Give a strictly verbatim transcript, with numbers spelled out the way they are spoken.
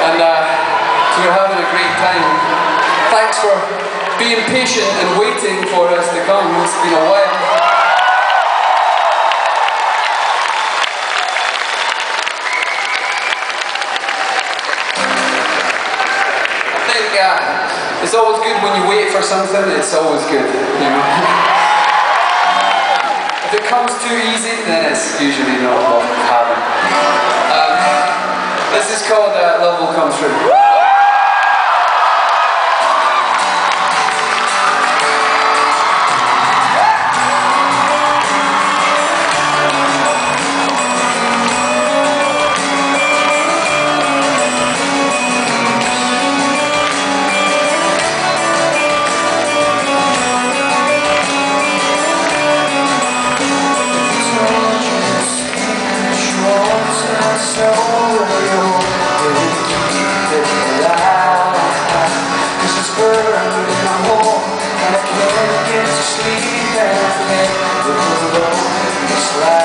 and uh, so we're having a great time. Thanks for being patient and waiting for us to come. It's been a while. I think uh, it's always good when you wait for something. It's always good, you know. If it comes too easy, then it's usually not what happened. Um, this is called uh, Love Will Come Through. Sleep and I can't look alone. It's like